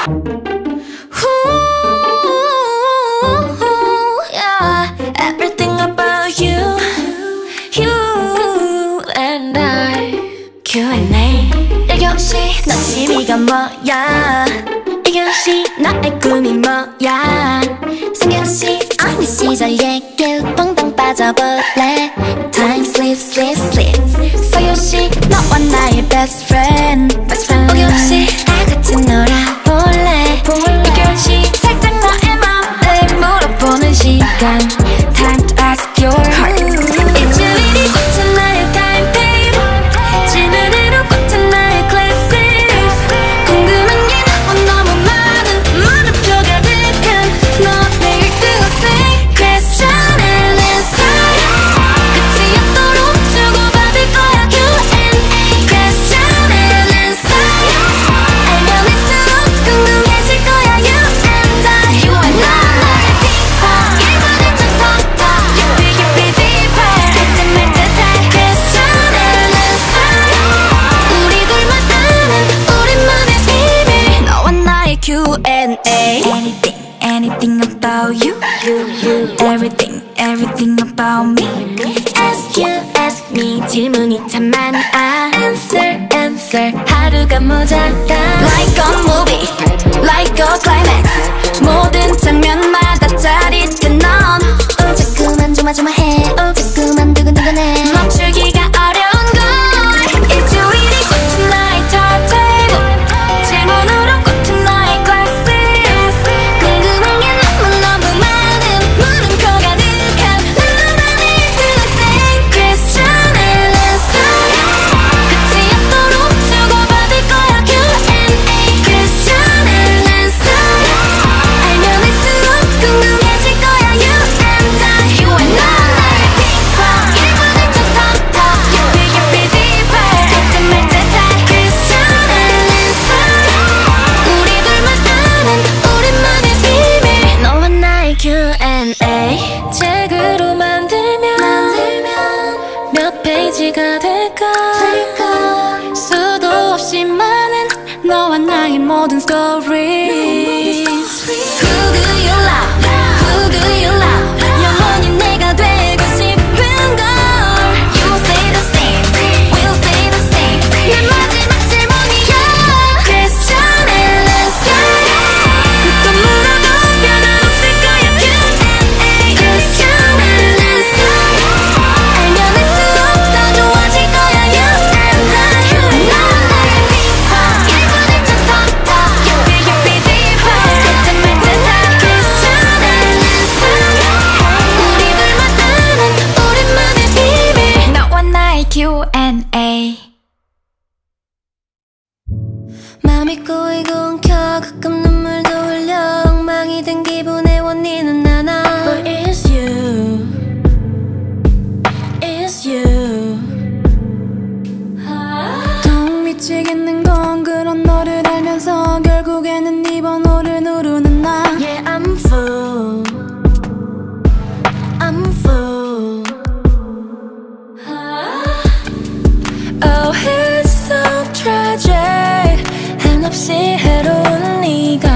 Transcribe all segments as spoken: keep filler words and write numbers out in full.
Yeah, everything about you, you and I. 큐 앤 에이. 일교시 너 취미가 뭐야? 일교시 너의 꿈이 뭐야? 삼교시 어린 시절 얘기 펑펑 빠져볼래? Time sleep sleep sleep. 사교시 너와 나의 best friend, best friend. 오교시 다 같이 놀아볼래? 이교시 살짝 너의 맘을 물어보는 시간. Time to ask your heart. 일주일이 꽂힌 나의 timetable, 질문으로 꽂힌 나의 classes. 궁금한 게 너무 너무 많은 물음표 가득한 너의 뜨거운 question and answer. 끝이 없도록 주고받을 거야 큐 앤 에이. question and answer. 알면 할수록 궁금해질 거야 you and I. You and I. 일본을 좀 더 더 깊이 깊이 deeper. 할 듯 말 듯해 question and answer. 우리 둘만 아는 우리만의 비밀. 너와 나의 큐 앤 에이. Anything, anything about you, you, you. Everything, everything about me. Ask you, ask me. 질문이 참 많아. Answer, answer. 하루가 모자라. Like a movie, like a climax. 모든 장면마다 짜릿한 넌. 어, 자꾸만 조마조마해. 어, 자꾸만 두근두근해. 멈추기가 어려운 걸. 일주일이 꽂힌 나의 timetable, 질문으로 꽂힌 나의 classes. 궁금한 게 너무너무 많은 물음표 가득한 나만의 뜨거운 question and answer. 끝이 없도록 주고받을 거야 큐 앤 에이. question and answer. 알면 할수록 궁금해질 거야 you and I. You and I. 일본을 좀 더 더 깊이 깊이 deeper. 할 듯 말 듯해 question and answer. 우리 둘만 아는 우리만의 비밀. 너와 나의 큐 앤 에이. 책으로 만들면, 만들면 몇 페이지가 될까? 수도 없이 많은 너와 나의 모든 stories. Who do you love? Who do you love? 영원히 내가 되고 싶은 걸. You will stay the same, we'll stay the same. 내 마지막 질문이야 question and answer. 또 물어도 변함없을 거야 큐 앤 에이. question and answer. 알면 할수록 더 좋아질 거야 you and I. You and I. 일본을 좀 더 더 깊이 깊이 deeper. 할 듯 말 듯해 question and answer. 우리 둘만 아는 우리만의 비밀. 너와 나의 큐 앤 에이. 맘이 꼬이고 엉켜 가끔 눈물도 흘려 엉망이 된 기분의 원인은 하나. But it's you, it's you. 더 미치겠는 건 그런 너를 알면서 결국에는 네 번호를 누르는 나. Yeah, I'm full, I'm full. Oh, it's so tragic. 한없이 해로운 네가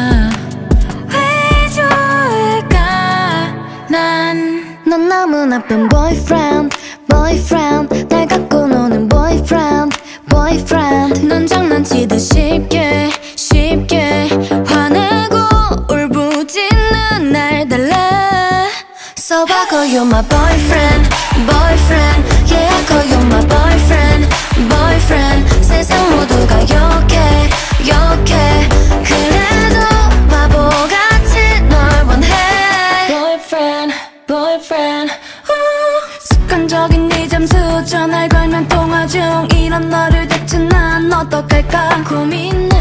왜 좋을까? 난 넌 너무 나쁜 boyfriend, boyfriend. 날 갖고 노는 boyfriend, boyfriend. 넌 장난치듯 쉽게 쉽게 화내고 울부짖는 날 달래. So I call you my boyfriend, boyfriend. Yeah, I call you my boyfriend, boyfriend. 세상 모두가 욕해, 욕해. 그래도 바보같이 널 원해. Boyfriend, boyfriend. 우. 습관적인 네 잠수 전화를 걸면 통화 중. 이런 너를 대체 난 어떡할까 고민해.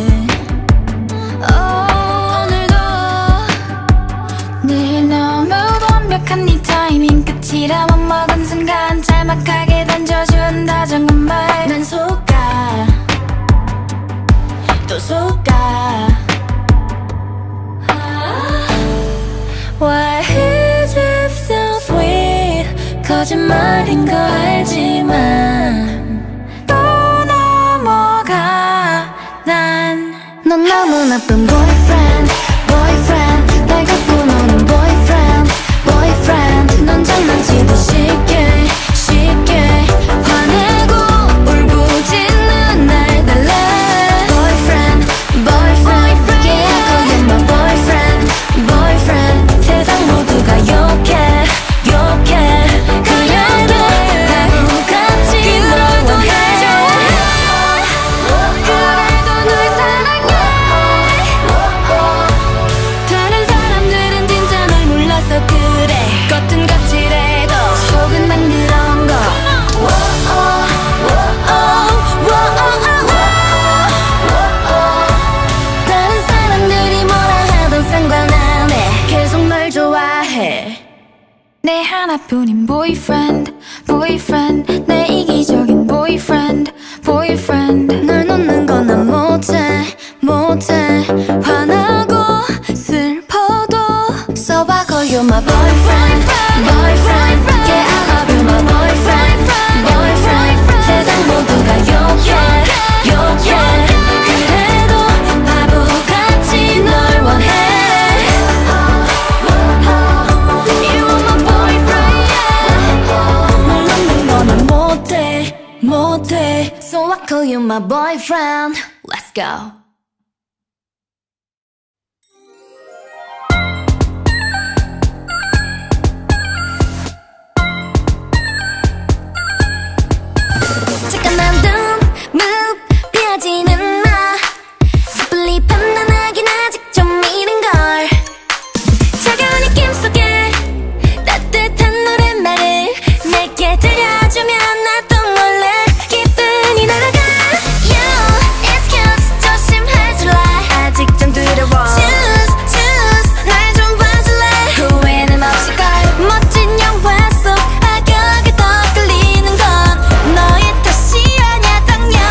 Oh, 오늘도 늘 너무 완벽한 네 타이밍 끝이라 맘먹은 순간 짤막하게 던져준 다정한 말. 난 속아 또 속아. Why is it so sweet? 거짓말인 거 알지만 또 넘어가. 난 넌 너무 나쁜 boyfriend, boyfriend. 날 갖고 노는 boyfriend, boyfriend. 넌 장난치듯 쉽게, 쉽게 화내고 울부짖는 날 달래. Boyfriend, boyfriend. Yeah, I call you my boyfriend, boyfriend. 세상 모두가 욕해, 욕해. 그래도 바보같이 널 원해. 겉은 거칠해도 속은 난 그런 거. 다른 사람들이 뭐라 하던 상관 안 해. 계속 널 좋아해. 내 하나뿐인 boyfriend, boyfriend. 내 이기적인 boyfriend, boyfriend. 널 놓는 건 난 못해, 못해. 화나고 슬퍼도 So I call you my boyfriend, boyfriend. Yeah, I love you, my boyfriend, boyfriend. 세상 모두가 욕해, 욕해. 그래도 바보같이 널 원해. You are my boyfriend, yeah. 널 놓는 거는 못해, 못해. So I call you my boyfriend. Let's go. 피하지는 마. 섣불리 판단하긴 아직 좀 이른걸. 차가운 입김 속에 따뜻한 노랫말을 내게 들려주면 나도 몰래 기분이 날아가. You, excuse, 조심해줄래. 아직 좀 두려워. Choose, choose, 날 좀 봐줄래. 후회는 없을 걸. 멋진 영화 속 악역에 더 끌리는 건 너의 탓이 아냐 당연.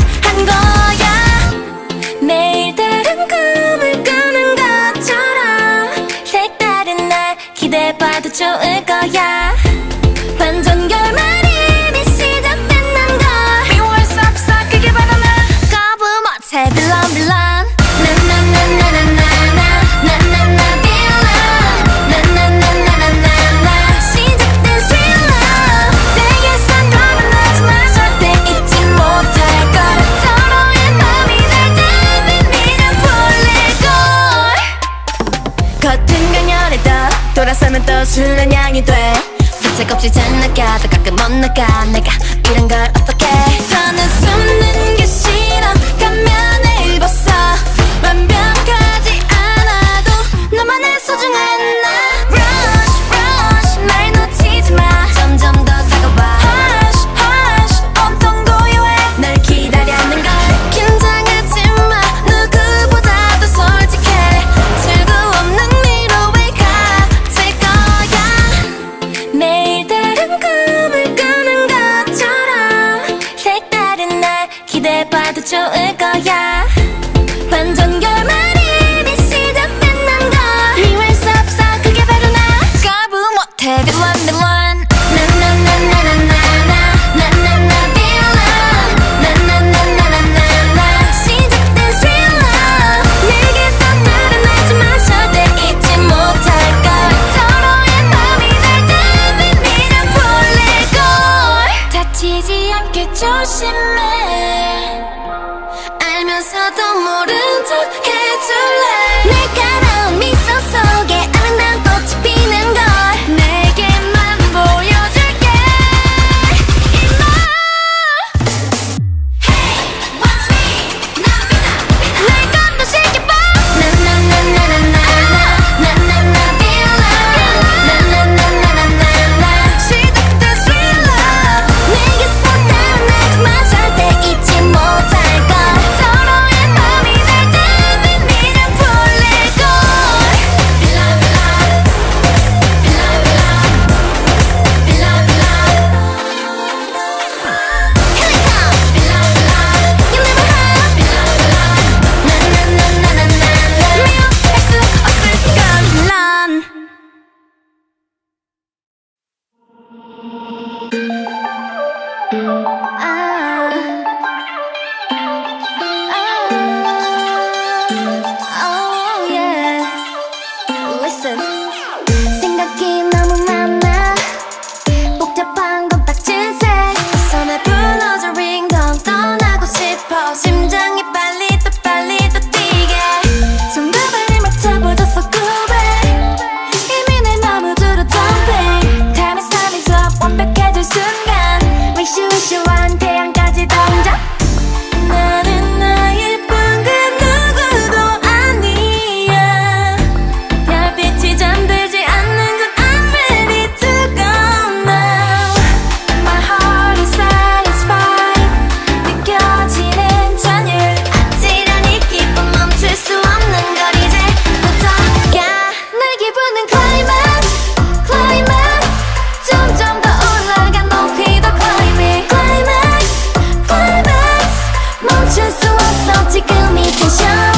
매일 다른 꿈을 꾸는 것처럼 색다른 날 기대해봐도 좋을 거야. 반전 결말이 이미 시작된 걸 미워할 수 없어 그게 바로 나. 거부 못해 빌런 빌런. 나나나나나나나 나나나 빌런. 나나나나나나 시작된 스릴러. 내게서 너는 하지만 절대 잊지 못할 걸. 서로의 맘이 날 겉은 강렬해도 돌아서면 또 술은 양이 돼. 대책 없이 잘 나가도 가끔 못 나가. 내가 이런 걸 어떡해. 더는 숨는 게 싫어. 가면을 벗어. 완벽하지 않아도 너만의 소중한 나. Rush, rush, 날 놓치지 마. 점점 더 다가와. Hush, hush, 온통 고요해. 널 기다렸는 걸. 긴장하지 마. 누구보다도 솔직해. 없는 미로에 갇힐 거야. 매일 다른 꿈을 꾸는 것처럼 색다른 날 기대해봐도 좋을 거야. 반전 결말이 이미 시작된 걸 미워할 수 없어 그게 바로 나. 거부 못해 빌런 빌런. 나나나나나나나 나나나 빌런. 나나나나나나 시작된 스릴러. 내게서 다른 하지만 절대 잊지 못할 걸. 서로의 맘이 날 때문에 미련 풀릴 걸. 다치지 않게 조심해. 알면서도 모른 척 해줄래. 날카로운 미소 속에 아름다운 꽃이 피는 걸 내게만 보여줄게. 이마 Hey, watch me. 나도 빛나, 빛나. 날 것도 쉽게 봐. 나나나나나나나 나나나 빌런. 나나나나나나 시작된 스릴러. 내게서 다른 하지만 절대 잊지 못할 걸. 서로의 맘이 날 때문에 미련 풀릴 걸. 지금 이 텐션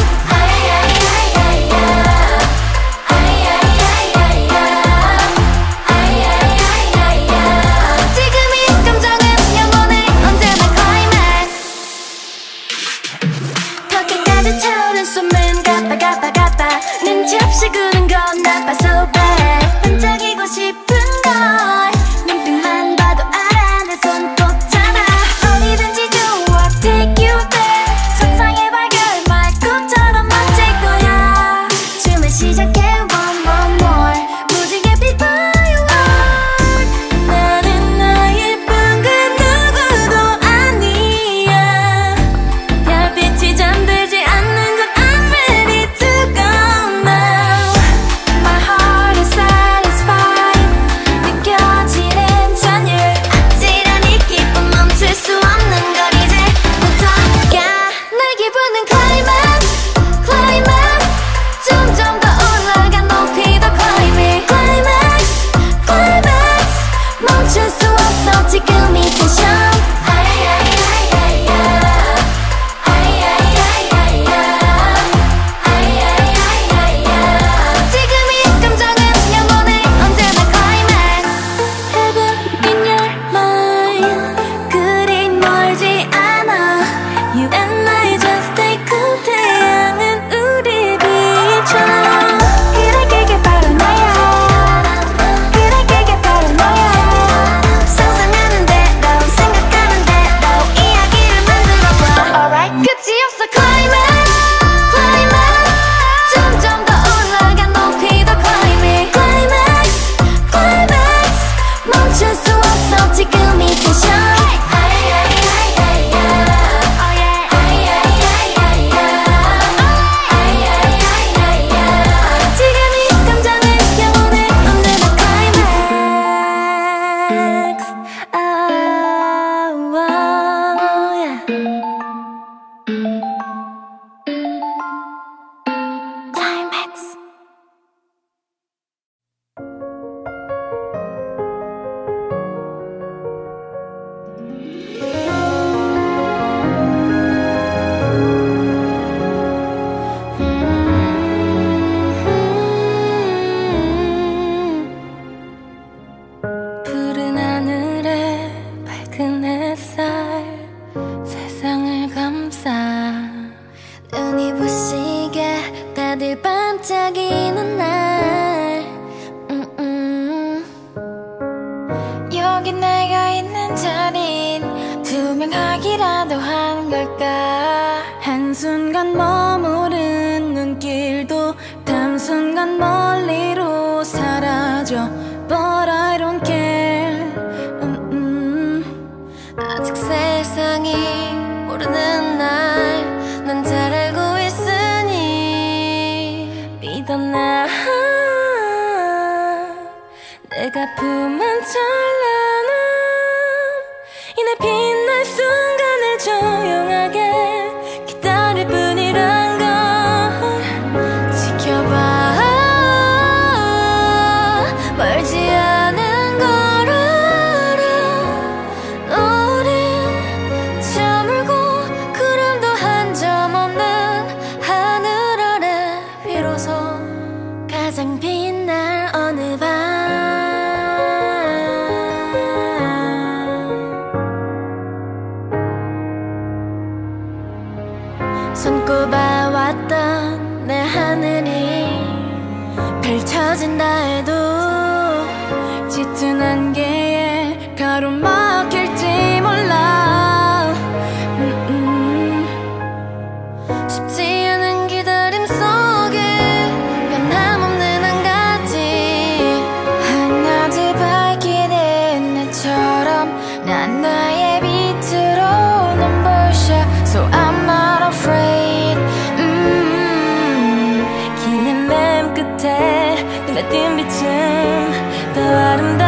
숨은 가빠 가빠 가빠 눈치 없이 구는 건 나빠 so bad 반짝이고 싶은 걸 눈빛만 봐도 알아 내 손 꽂잖아 어디든지 좋아 take you there 상상의 발견 말꿈처럼 멋질 거야 춤을 시작해 one more more 무지개 빛 firework 나는 너의 예쁜 그 누구도 아니야 별빛이 잠들지 않는 지금 이 텐션 지금 이 감정은 영원해 언제나 climax Heaven in your mind 그리 멀지 않아 You and I just stay cool 태양은 우리 비춰 그래 그게 바로 나야 그래 그게 바로 나야 끝이 없어 climax climax 점점 더 올라가 높이 더 climbing climax climax 멈출 수 없어 지금 이 텐션 지금 이 감정은 영원해 언제나 climax oh, oh, yeah. Climax. 푸른 하늘에 밝은 햇살 세상을 감싸 눈이 부시게 다들 반짝이는 날 음, 음. 여기 내가 있는 자린 투명하기라도 한 걸까 한순간 머무른 눈길도 단순간 멀리로 사라져 But I don't care 음, 음. 아직 세상이 모르는 날 난 잘 알고 있으니 믿어나 내가 품은 찬란함 이내 빛날 순간을 조용하게 기다릴 뿐이란 걸 지켜봐 멀지 않은 걸 알아 우리 저물고 구름도 한 점 없는 하늘 아래 비로소 가장 빛날 어느 밤 손꼽아왔던 내 하늘이 펼쳐진다 해도 짙은 안개에 가로막힐지 몰라 음, 음. 쉽지 않은 기다림 속에 변함없는 한 가지 한낮을 밝히는 나처럼 난 나의 빛으로 눈부셔 So I'm not afraid 음, 긴 헤맨 끝에 눈에 띈 빛은 더 아름다워